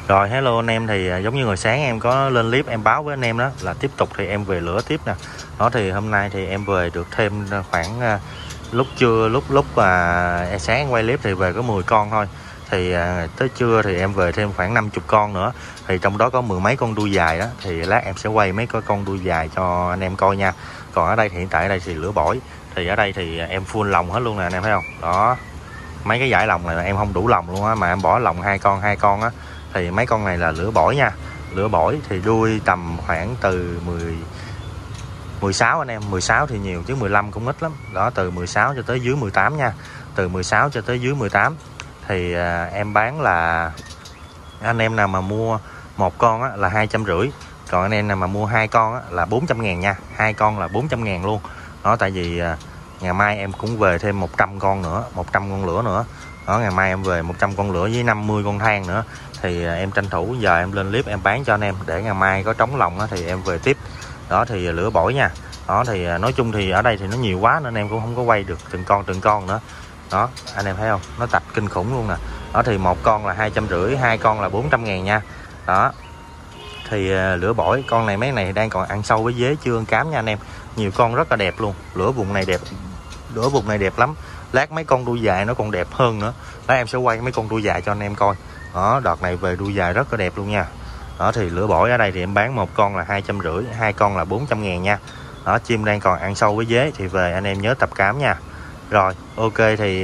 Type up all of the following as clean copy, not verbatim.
Rồi hello anh em, thì giống như hồi sáng em có lên clip em báo với anh em đó là tiếp tục thì em về lửa tiếp nè. Đó thì hôm nay thì em về được thêm khoảng lúc trưa lúc sáng em quay clip thì về có 10 con thôi. Thì tới trưa thì em về thêm khoảng 50 con nữa. Thì trong đó có mười mấy con đuôi dài đó, thì lát em sẽ quay mấy con đuôi dài cho anh em coi nha. Còn ở đây thì hiện tại ở đây thì lửa bổi. Thì ở đây thì em full lồng hết luôn nè anh em thấy không? Đó. Mấy cái dải lồng này là em không đủ lồng luôn á, mà em bỏ lồng hai con á. Thì mấy con này là lửa bổi nha. Lửa bổi thì đuôi tầm khoảng từ 16 anh em, 16 thì nhiều chứ 15 cũng ít lắm. Đó, từ 16 cho tới dưới 18 nha. Từ 16 cho tới dưới 18 thì em bán là anh em nào mà mua một con á, là 250. Còn anh em nào mà mua hai con á, là 400.000 nha. Hai con là 400.000 luôn. Đó, tại vì ngày mai em cũng về thêm 100 con nữa, 100 con lửa nữa. Đó, ngày mai em về 100 con lửa với 50 con than nữa. Thì em tranh thủ giờ em lên clip em bán cho anh em, để ngày mai có trống lồng á, thì em về tiếp. Đó thì lửa bổi nha. Đó thì nói chung thì ở đây thì nó nhiều quá nên em cũng không có quay được từng con nữa. Đó, anh em thấy không? Nó tạch kinh khủng luôn nè. Đó thì một con là 250, hai con là 400.000 nha. Đó. Thì lửa bổi, con này mấy này đang còn ăn sâu với dế chưa ăn cám nha anh em. Nhiều con rất là đẹp luôn. Lửa vùng này đẹp. Lửa vùng này đẹp lắm. Lát mấy con đuôi dài nó còn đẹp hơn nữa. Đó, em sẽ quay mấy con đuôi dài cho anh em coi. Đó, đợt này về đuôi dài rất là đẹp luôn nha. Đó thì lửa bổi ở đây thì em bán một con là 250, hai con là 400.000 nha. Đó, chim đang còn ăn sâu với dế thì về anh em nhớ tập cám nha. Rồi, ok thì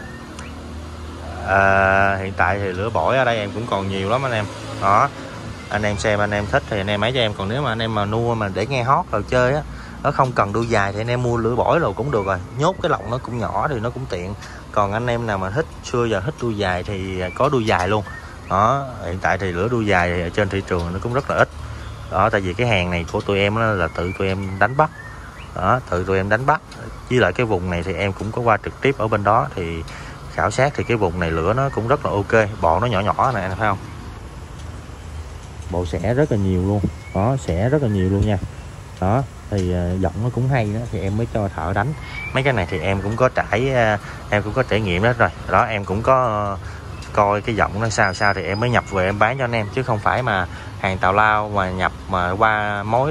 hiện tại thì lửa bổi ở đây em cũng còn nhiều lắm anh em. Đó, anh em xem anh em thích thì anh em ấy cho em. Còn nếu mà anh em mà nuôi mà để nghe hót rồi chơi á, nó không cần đuôi dài thì anh em mua lửa bổi rồi cũng được rồi. Nhốt cái lồng nó cũng nhỏ thì nó cũng tiện. Còn anh em nào mà thích xưa giờ thích đuôi dài thì có đuôi dài luôn. Đó, hiện tại thì lửa đuôi dài thì ở trên thị trường nó cũng rất là ít. Đó, tại vì cái hàng này của tụi em là tự tụi em đánh bắt. Đó, tự tụi em đánh bắt. Với lại cái vùng này thì em cũng có qua trực tiếp ở bên đó thì khảo sát thì cái vùng này lửa nó cũng rất là ok. Bộ nó nhỏ nhỏ này anh thấy không? Bộ xẻ rất là nhiều luôn. Đó, xẻ rất là nhiều luôn nha. Đó thì giọng nó cũng hay đó thì em mới cho thợ đánh. Mấy cái này thì em cũng có trải nghiệm đó rồi. Đó, em cũng có coi cái giọng nó sao thì em mới nhập về em bán cho anh em, chứ không phải mà hàng tào lao mà nhập mà qua mối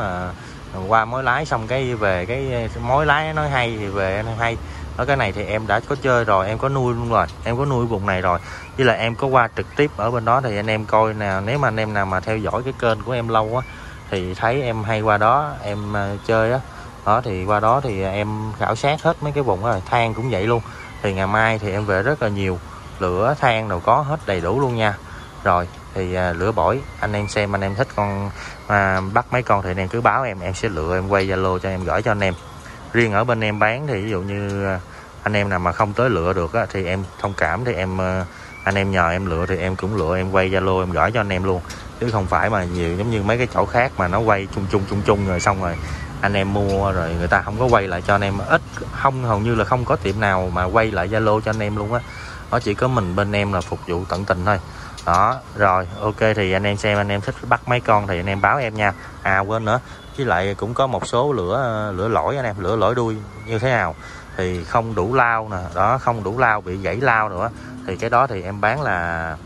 lái xong cái về cái mối lái nói hay thì về anh hay. Ở cái này thì em đã có chơi rồi, em có nuôi luôn rồi, em có nuôi vùng này rồi, với lại em có qua trực tiếp ở bên đó thì anh em coi nào. Nếu mà anh em nào mà theo dõi cái kênh của em lâu á thì thấy em hay qua đó em chơi á. Đó thì qua đó thì em khảo sát hết mấy cái vùng đó rồi. Than cũng vậy luôn. Thì ngày mai thì em về rất là nhiều lửa than đâu có hết đầy đủ luôn nha. Rồi thì lửa bổi anh em xem anh em thích con bắt mấy con thì anh em cứ báo em sẽ lựa em quay Zalo cho em gửi cho anh em. Riêng ở bên em bán thì ví dụ như anh em nào mà không tới lựa được á, thì em thông cảm thì anh em nhờ em lựa thì em cũng lựa em quay Zalo em gửi cho anh em luôn, chứ không phải mà nhiều giống như mấy cái chỗ khác mà nó quay chung rồi xong rồi anh em mua rồi người ta không có quay lại cho anh em. Ít không, hầu như là không có tiệm nào mà quay lại Zalo cho anh em luôn á. Nó chỉ có mình bên em là phục vụ tận tình thôi. Đó, rồi ok thì anh em xem anh em thích bắt mấy con thì anh em báo em nha. Quên nữa, với lại cũng có một số lửa lỗi anh em, lửa lỗi đuôi như thế nào thì không đủ lao nè. Đó, không đủ lao, bị gãy lao nữa thì cái đó thì em bán là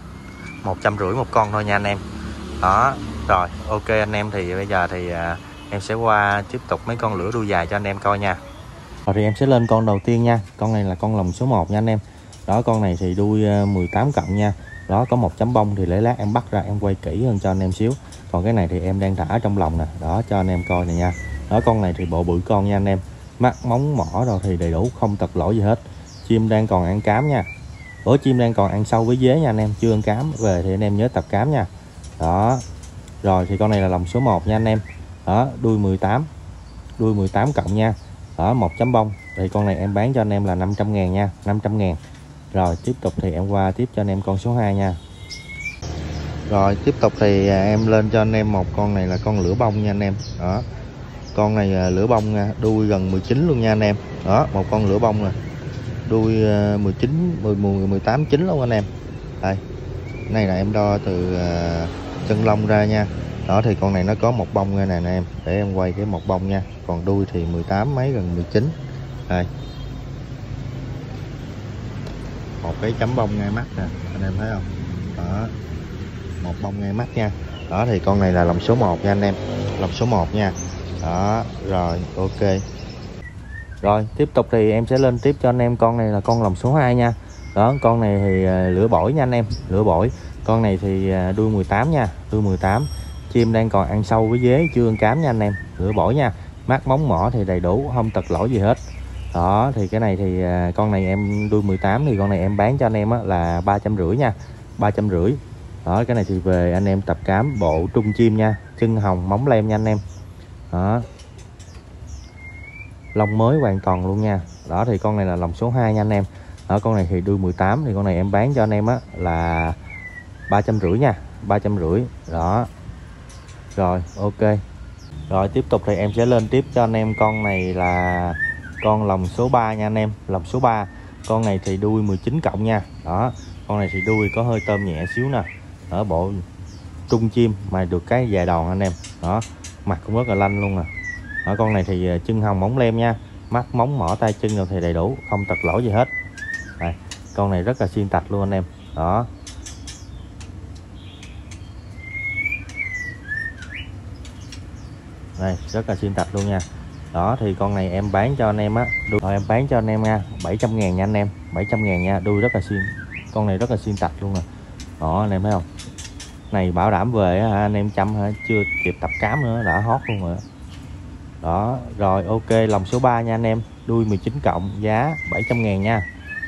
150 một con thôi nha anh em. Đó, rồi ok anh em, thì bây giờ thì em sẽ qua tiếp tục mấy con lửa đuôi dài cho anh em coi nha. Rồi thì em sẽ lên con đầu tiên nha. Con này là con lồng số 1 nha anh em. Đó, con này thì đuôi 18 cộng nha. Đó, có một chấm bông thì để lát em bắt ra em quay kỹ hơn cho anh em xíu. Còn cái này thì em đang thả trong lòng nè. Đó, cho anh em coi này nha. Đó, con này thì bộ bự con nha anh em. Mắt, móng, mỏ rồi thì đầy đủ, không tật lỗi gì hết. Chim đang còn ăn cám nha. Chim đang còn ăn sâu với dế nha anh em, chưa ăn cám. Về thì anh em nhớ tập cám nha. Đó. Rồi thì con này là lồng số 1 nha anh em. Đó, đuôi 18 cộng nha. Đó, một chấm bông. Thì con này em bán cho anh em là 500.000 nha, 500.000. Rồi tiếp tục thì em qua tiếp cho anh em con số 2 nha. Rồi tiếp tục thì em lên cho anh em một con này là con lửa bông nha anh em. Đó, con này lửa bông nha, đuôi gần 19 luôn nha anh em. Đó, một con lửa bông nè, đuôi 18 9 luôn anh em. Đây, này là em đo từ chân lông ra nha. Đó thì con này nó có một bông nha nè anh em, để em quay cái một bông nha. Còn đuôi thì 18 mấy gần 19. Đây, một cái chấm bông ngay mắt nè anh em thấy không? Đó, một bông ngay mắt nha. Đó thì con này là lồng số 1 nha anh em, lồng số 1 nha. Đó rồi ok. Rồi tiếp tục thì em sẽ lên tiếp cho anh em con này là con lồng số 2 nha. Đó con này thì lửa bổi nha anh em, lửa bổi. Con này thì đuôi 18 nha, đuôi 18. Chim đang còn ăn sâu với dế, chưa ăn cám nha anh em, lửa bổi nha. Mắt móng mỏ thì đầy đủ, không tật lỗi gì hết. Đó thì cái này thì con này em đuôi 18 thì con này em bán cho anh em á, là 350 nha, 350. Đó cái này thì về anh em tập cám bộ trung chim nha, chân hồng móng lem nha anh em. Đó lông mới hoàn toàn luôn nha. Đó thì con này là lồng số 2 nha anh em. Ở con này thì đuôi 18 thì con này em bán cho anh em á là 350 nha, 350. Đó rồi ok. Rồi tiếp tục thì em sẽ lên tiếp cho anh em con này là con lồng số 3 nha anh em, lồng số 3. Con này thì đuôi 19 cộng nha. Đó con này thì đuôi có hơi tôm nhẹ xíu nè, ở bộ trung chim mà được cái dài đòn anh em. Đó mặt cũng rất là lanh luôn nè. Ở con này thì chân hồng móng lem nha, mắt móng mỏ tay chân rồi thì đầy đủ, không tật lỗi gì hết. Đây, con này rất là xuyên tạch luôn anh em. Đó đây rất là xuyên tạch luôn nha. Đó thì con này em bán cho anh em á, rồi em bán cho anh em nha 700.000 nha anh em, 700.000 nha. Đuôi rất là xuyên, con này rất là xuyên tạch luôn nè. Đó anh em thấy không, này bảo đảm về á, anh em chăm hả, chưa kịp tập cám nữa đã hót luôn rồi. Đó rồi ok, lồng số 3 nha anh em, đuôi 19 cộng, giá 700.000 nha.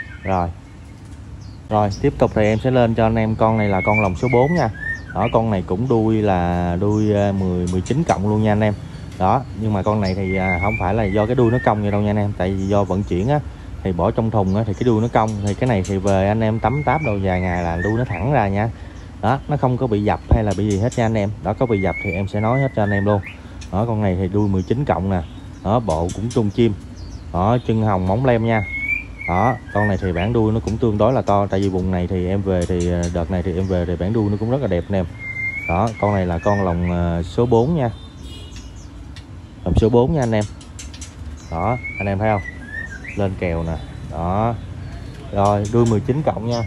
Rồi tiếp tục thì em sẽ lên cho anh em con này là con lồng số 4 nha. Đó con này cũng đuôi là đuôi 19 cộng luôn nha anh em. Đó nhưng mà con này thì không phải là do cái đuôi nó cong vậy đâu nha anh em, tại vì do vận chuyển á thì bỏ trong thùng á thì cái đuôi nó cong, thì cái này thì về anh em tắm táp đâu vài ngày là đuôi nó thẳng ra nha. Đó nó không có bị dập hay là bị gì hết nha anh em. Đó có bị dập thì em sẽ nói hết cho anh em luôn. Đó con này thì đuôi 19 cộng nè. Đó bộ cũng trung chim. Đó chân hồng móng lem nha. Đó con này thì bản đuôi nó cũng tương đối là to, tại vì vùng này thì em về thì đợt này thì em về thì bản đuôi nó cũng rất là đẹp anh em. Đó con này là con lồng số 4 nha, lồng số 4 nha anh em. Đó anh em thấy không, lên kèo nè. Đó rồi đuôi 19 cộng nha.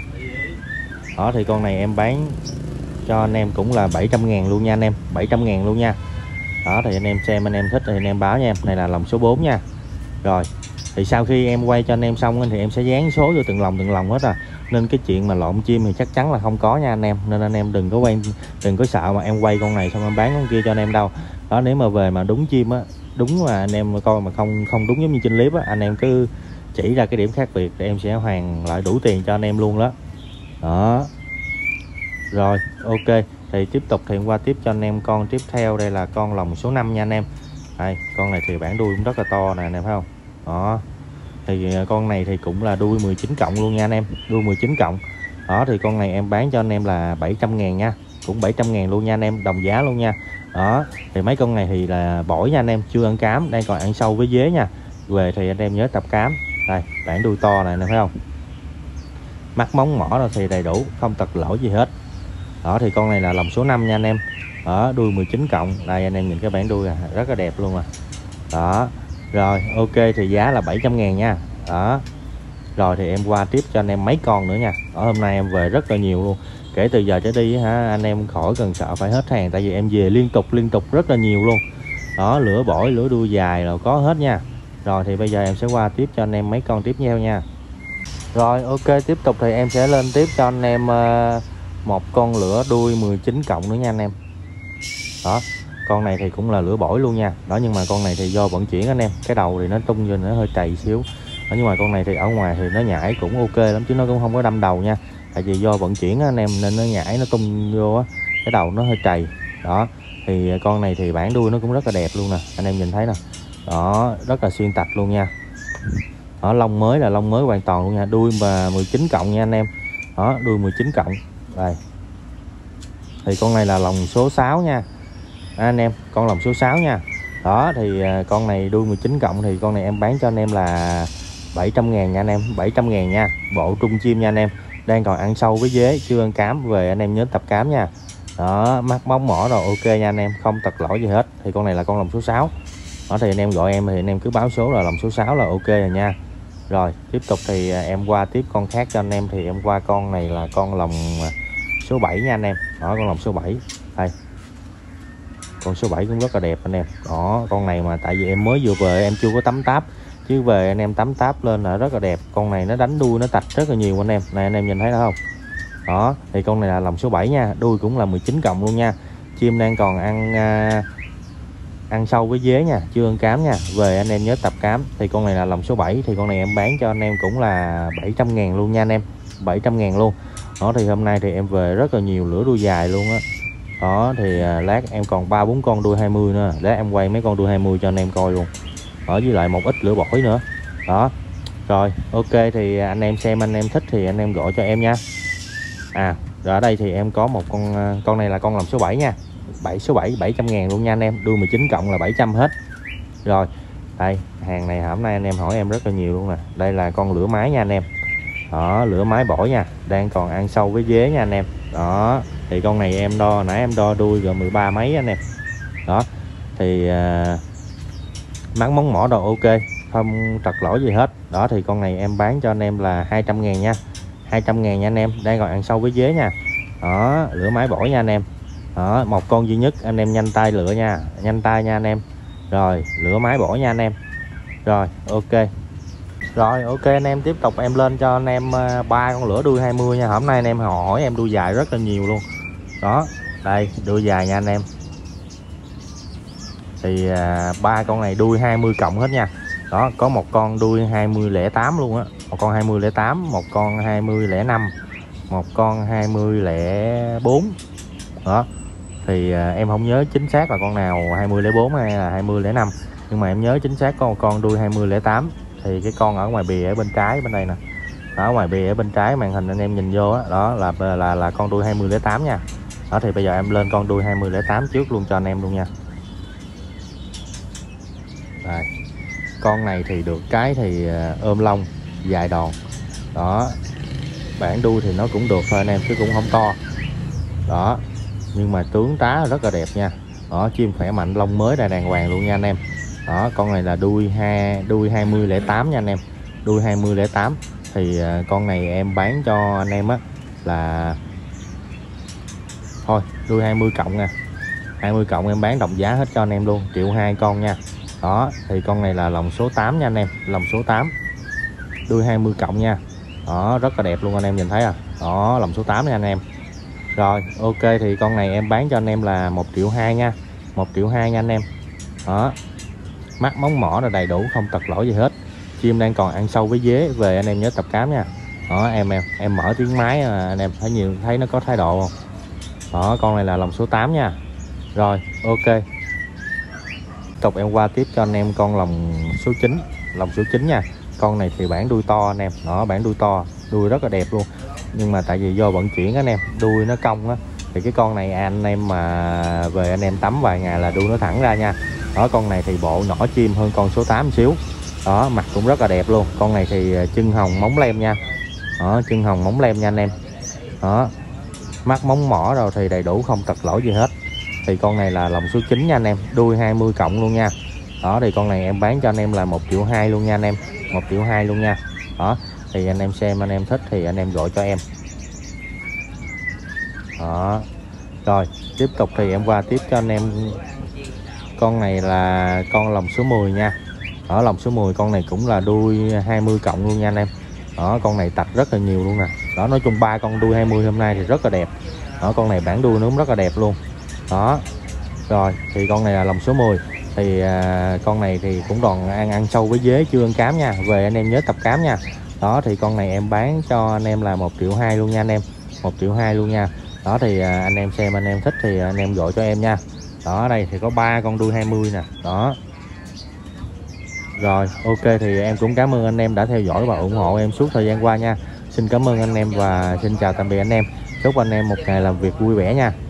Đó thì con này em bán cho anh em cũng là 700.000 luôn nha anh em, 700.000 luôn nha. Đó thì anh em xem anh em thích thì anh em báo nha em. Này là lồng số 4 nha. Rồi thì sau khi em quay cho anh em xong thì em sẽ dán số vô từng lồng hết à, nên cái chuyện mà lộn chim thì chắc chắn là không có nha anh em. Nên anh em đừng có sợ mà em quay con này xong em bán con kia cho anh em đâu. Đó nếu mà về mà đúng chim á, đúng mà anh em coi mà không đúng giống như trên clip á, anh em cứ chỉ ra cái điểm khác biệt để em sẽ hoàn lại đủ tiền cho anh em luôn đó. Đó rồi ok, thì tiếp tục thì em qua tiếp cho anh em con tiếp theo. Đây là con lồng số 5 nha anh em. Đây con này thì bản đuôi cũng rất là to nè anh em thấy không. Đó thì con này thì cũng là đuôi 19 cộng luôn nha anh em, đuôi 19 cộng. Đó thì con này em bán cho anh em là 700.000 nha, cũng 700.000 luôn nha anh em, đồng giá luôn nha. Đó thì mấy con này thì là bổi nha anh em, chưa ăn cám, đang còn ăn sâu với dế nha. Về thì anh em nhớ tập cám. Đây bản đuôi to này anh em thấy không, mắt móng mỏ rồi thì đầy đủ, không tật lỗi gì hết. Đó thì con này là lồng số 5 nha anh em. Ở đuôi 19 cộng. Đây anh em nhìn cái bản đuôi rất là đẹp luôn à. Đó rồi ok, thì giá là 700.000 nha. Đó rồi thì em qua tiếp cho anh em mấy con nữa nha. Ở hôm nay em về rất là nhiều luôn, kể từ giờ trở đi hả anh em khỏi cần sợ phải hết hàng, tại vì em về liên tục rất là nhiều luôn. Đó lửa bổi, lửa đuôi dài rồi có hết nha. Rồi thì bây giờ em sẽ qua tiếp cho anh em mấy con tiếp theo nha. Rồi ok, tiếp tục thì em sẽ lên tiếp cho anh em một con lửa đuôi 19 cộng nữa nha anh em. Đó con này thì cũng là lửa bổi luôn nha. Đó nhưng mà con này thì do vận chuyển anh em, cái đầu thì nó tung lên nó hơi trầy xíu. Đó, nhưng mà con này thì ở ngoài thì nó nhảy cũng ok lắm chứ nó cũng không có đâm đầu nha, tại vì do vận chuyển anh em nên nó nhảy nó tung vô á, cái đầu nó hơi trầy. Đó thì con này thì bản đuôi nó cũng rất là đẹp luôn nè, anh em nhìn thấy nè. Đó rất là xuyên tạch luôn nha. Đó lông mới là lông mới hoàn toàn luôn nha, đuôi mà 19 cộng nha anh em. Đó đuôi 19 cộng. Đây thì con này là lồng số 6 nha anh em, con lồng số 6 nha. Đó thì con này đuôi 19 cộng thì con này em bán cho anh em là 700.000 nha anh em, 700.000 nha. Bộ trung chim nha anh em, đang còn ăn sâu với dế, chưa ăn cám, về anh em nhớ tập cám nha. Đó mắt móng mỏ rồi ok nha anh em, không tật lỗi gì hết. Thì con này là con lồng số 6. Đó thì anh em gọi em thì anh em cứ báo số là lồng số 6 là ok rồi nha. Rồi tiếp tục thì em qua tiếp con khác cho anh em. Thì em qua con này là con lồng số 7 nha anh em. Đó, con lồng số 7 đây, con số 7 cũng rất là đẹp anh em. Đó, con này mà tại vì em mới vừa về em chưa có tắm táp, chứ về anh em tắm táp lên là rất là đẹp. Con này nó đánh đuôi nó tạch rất là nhiều anh em, này anh em nhìn thấy đó không. Đó thì con này là lồng số 7 nha, đuôi cũng là 19 cộng luôn nha. Chim đang còn ăn sâu với dế nha, chưa ăn cám nha. Về anh em nhớ tập cám. Thì con này là lồng số 7, thì con này em bán cho anh em cũng là 700.000 luôn nha anh em, 700.000 luôn. Đó thì hôm nay thì em về rất là nhiều lửa đuôi dài luôn á. Đó thì lát em còn 3-4 con đuôi 20 nữa, để em quay mấy con đuôi 20 cho anh em coi luôn. Ở với lại một ít lửa bổi nữa. Đó rồi ok, thì anh em xem anh em thích thì anh em gọi cho em nha. Rồi ở đây thì em có một con này là con lồng số 7 nha, số 7 700.000 luôn nha anh em, đuôi 19 cộng là 700 hết. Rồi đây, hàng này hôm nay anh em hỏi em rất là nhiều luôn nè. Đây là con lửa mái nha anh em. Đó, lửa mái bổi nha, đang còn ăn sâu với dế nha anh em. Đó thì con này em đo, nãy em đo đuôi rồi 13 mấy anh em. Đó thì mắt móng mỏ đồ ok, không trật lỗi gì hết. Đó thì con này em bán cho anh em là 200.000 nha, 200.000 nha anh em, đang còn ăn sâu với dế nha. Đó, lửa mái bổi nha anh em. Đó, một con duy nhất, anh em nhanh tay lựa nha, nhanh tay nha anh em. Rồi lửa mái bổi nha anh em. Rồi ok. Rồi ok anh em, tiếp tục em lên cho anh em 3 con lửa đuôi 20 nha. Hôm nay anh em hỏi em đuôi dài rất là nhiều luôn. Đó đây, đuôi dài nha anh em. Thì 3 con này đuôi 20 cộng hết nha. Đó, có một con đuôi 2008 luôn á, một con 2008, một con 2005, một con 2004. Đó thì em không nhớ chính xác là con nào 2004 hay là 2005, nhưng mà em nhớ chính xác có một con đuôi 2008. Thì cái con ở ngoài bìa ở bên trái bên đây nè, đó, ngoài bìa ở bên trái màn hình anh em nhìn vô đó, đó là con đuôi 2008 nha. Đó thì bây giờ em lên con đuôi 2008 trước luôn cho anh em luôn nha. Đây, con này thì được cái thì ôm lông dài đòn. Đó, bản đuôi thì nó cũng được thôi anh em, chứ cũng không to. Đó nhưng mà tướng tá rất là đẹp nha. Đó, chim khỏe mạnh, lông mới đàng hoàng luôn nha anh em. Đó, con này là đuôi 2008 nha anh em, đuôi 2008. Thì con này em bán cho anh em á là thôi đuôi 20 cộng nha, 20 cộng em bán đồng giá hết cho anh em luôn, 1.200.000 con nha. Đó thì con này là lồng số 8 nha anh em, lồng số 8, đuôi 20 cộng nha. Đó rất là đẹp luôn anh em nhìn thấy à. Đó, lồng số 8 nha anh em. Rồi ok, thì con này em bán cho anh em là 1.200.000 nha, 1.200.000 nha anh em. Đó, mắt móng mỏ là đầy đủ, không tật lỗi gì hết. Chim đang còn ăn sâu với dế, về anh em nhớ tập cám nha. Đó em mở tiếng máy anh em thấy nhiều, thấy nó có thái độ không. Đó, con này là lồng số 8 nha. Rồi ok, tục em qua tiếp cho anh em con lồng số 9, lồng số 9 nha. Con này thì bản đuôi to anh em. Đó, bản đuôi to, đuôi rất là đẹp luôn, nhưng mà tại vì do vận chuyển anh em, đuôi nó cong á, thì cái con này anh em mà về anh em tắm vài ngày là đuôi nó thẳng ra nha. Đó, con này thì bộ nhỏ chim hơn con số 8 xíu. Đó, mặt cũng rất là đẹp luôn. Con này thì chân hồng móng lem nha. Đó, chân hồng móng lem nha anh em. Đó, mắt móng mỏ rồi thì đầy đủ, không tật lỗi gì hết. Thì con này là lồng số 9 nha anh em, đuôi 20 cộng luôn nha. Đó thì con này em bán cho anh em là 1.200.000 luôn nha anh em, 1.200.000 luôn nha. Đó thì anh em xem anh em thích thì anh em gọi cho em. Đó rồi tiếp tục thì em qua tiếp cho anh em. Con này là con lồng số 10 nha. Ở lồng số 10 con này cũng là đuôi 20 cộng luôn nha anh em. Đó, con này tạch rất là nhiều luôn nè. Đó, nói chung 3 con đuôi 20 hôm nay thì rất là đẹp. Đó, con này bản đuôi nó cũng rất là đẹp luôn. Đó rồi thì con này là lồng số 10. Thì con này thì cũng còn ăn sâu với dế, chưa ăn cám nha, về anh em nhớ tập cám nha. Đó thì con này em bán cho anh em là 1.200.000 luôn nha anh em, 1.200.000 luôn nha. Đó thì anh em xem anh em thích thì anh em gọi cho em nha. Đó, đây thì có 3 con đuôi 20 nè. Đó rồi ok, thì em cũng cảm ơn anh em đã theo dõi và ủng hộ em suốt thời gian qua nha. Xin cảm ơn anh em và xin chào tạm biệt anh em. Chúc anh em một ngày làm việc vui vẻ nha.